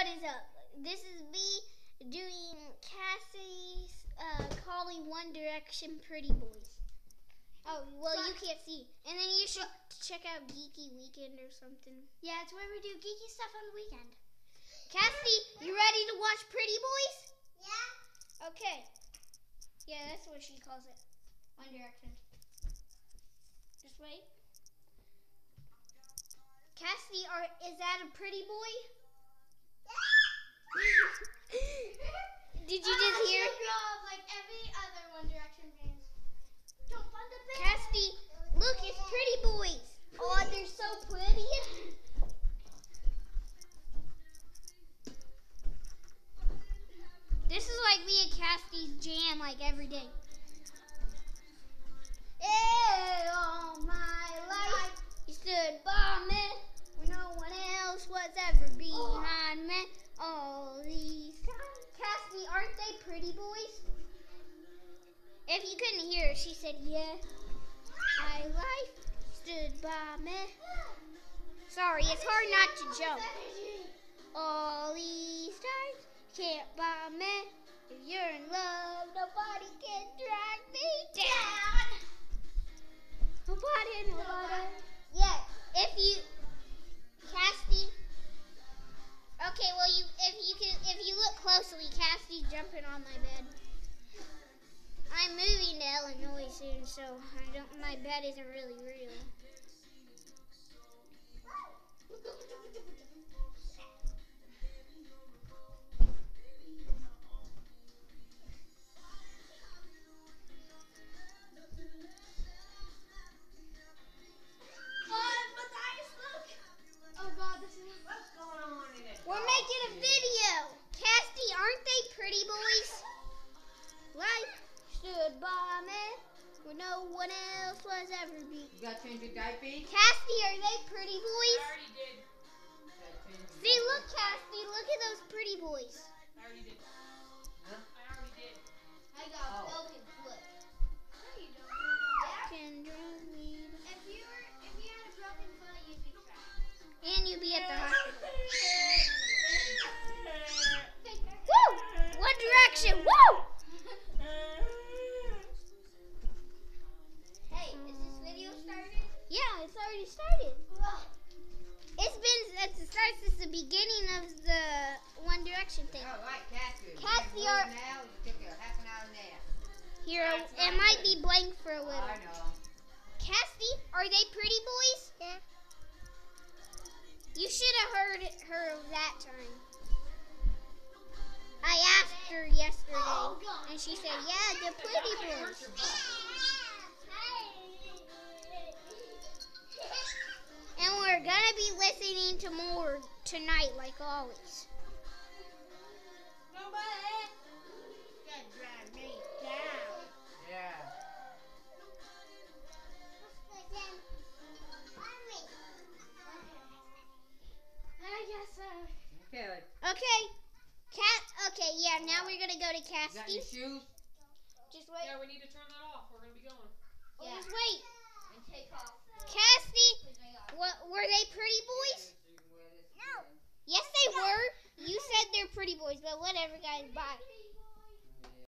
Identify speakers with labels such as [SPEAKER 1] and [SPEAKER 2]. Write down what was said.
[SPEAKER 1] What is up? This is me doing Cassie's calling One Direction Pretty Boys. Oh, well, you can't see. And then you should check out Geeky Weekend or something. Yeah, it's where we do geeky stuff on the weekend. Cassie, you ready to watch Pretty Boys? Yeah. Okay. Yeah, that's what she calls it. One Direction. Just wait. Cassie, is that a pretty boy? Did you just hear? Like every other One Direction fans. Jump on the bed. Cassie, look, it's pretty boys. Oh, they're so pretty. This is like me and Cassie's jam, like every day. All my life, you stood by me when no one else was ever behind me. All these times. Cassie, aren't they pretty boys? If you couldn't hear her, she said, yeah. My life stood by me. Sorry, it's hard not to jump. All these times can't buy me. If you're in love, nobody can drag me down. Nobody. Yeah, if you, Cassie. Okay, well, if you look closely, Cassie's jumping on my bed. I'm moving to Illinois soon, so my bed isn't really real. We're making a video. Cassie, aren't they pretty boys? Life stood by me when no one else was ever beat.
[SPEAKER 2] You got to change your diaper?
[SPEAKER 1] Cassie, are they pretty boys?
[SPEAKER 2] I already did.
[SPEAKER 1] See, look, Cassie, look at those pretty boys.
[SPEAKER 2] I already did. Huh? I already did.
[SPEAKER 1] I got broken foot. No, you don't. If you had a broken foot, you'd be trapped. And you'd be at the hospital. Woo! One Direction, woo! Hey, is this video started? Yeah, it's already started. It's been since the beginning of the One Direction thing.
[SPEAKER 2] All right, Cassie.
[SPEAKER 1] Cassie,
[SPEAKER 2] now you took a half an hour nap.
[SPEAKER 1] Here, it might be blank for a little.
[SPEAKER 2] I know.
[SPEAKER 1] Cassie, are they pretty boys? Yeah. You should have heard her that time. I asked her yesterday, and she said, yeah, they're pretty boys. And we're going to be listening to more tonight, like always.
[SPEAKER 2] Nobody can drag me down. Yeah.
[SPEAKER 1] I guess so.
[SPEAKER 2] Okay.
[SPEAKER 1] Okay, yeah, now we're going to go to
[SPEAKER 2] You got your
[SPEAKER 1] Cassie.
[SPEAKER 2] shoes?
[SPEAKER 1] Just wait.
[SPEAKER 3] Yeah, we need to turn that off. We're going to be going.
[SPEAKER 1] Yeah. Just wait.
[SPEAKER 2] And take off.
[SPEAKER 1] Cassie, were they pretty boys?
[SPEAKER 2] No.
[SPEAKER 1] Yes, they were. You said they're pretty boys, but whatever, guys. Bye.